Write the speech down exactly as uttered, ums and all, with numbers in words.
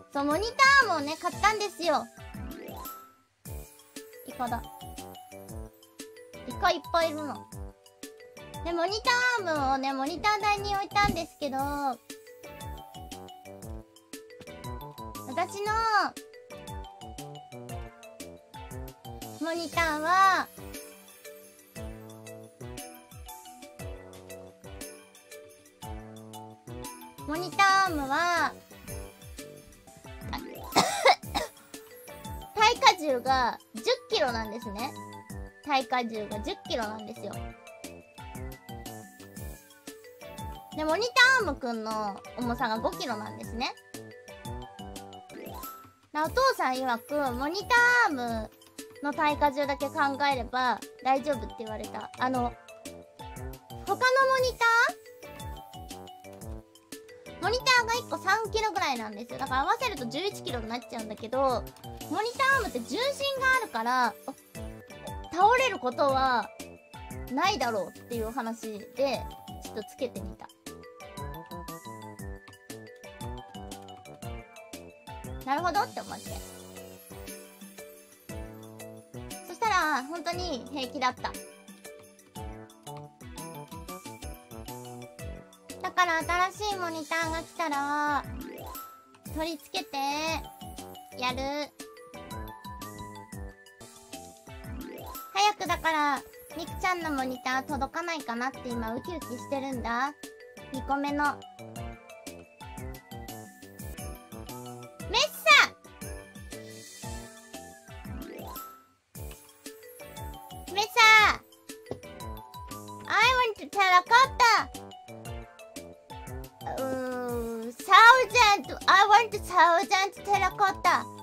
そう、モニターもね、買ったんですよ。イカだ。イカいっぱいいるの。で、モニターアームをね、モニター台に置いたんですけど、私のモニターは、モニターアームは、耐荷重がじゅっキロなんですね。耐荷重がじゅっキロなんですよ。で、モニターアームくんの重さがごキロなんですね。お父さん曰く、モニターアームの耐荷重だけ考えれば大丈夫って言われた。あの、他のモニターモニターがいっこさんキロぐらいなんですよ。だから合わせるとじゅういちキロになっちゃうんだけど、モニターアームって重心があるから、倒れることはないだろうっていう話で、ちょっとつけてみた。なるほどって思って。そしたら、本当に平気だった。だから新しいモニターが来たら、取り付けて、やる。早くだから、みくちゃんのモニター届かないかなって今ウキウキしてるんだ。にこめの。メッサメッサ I want to terracotta! Uh, thousand! I want thousand terracotta!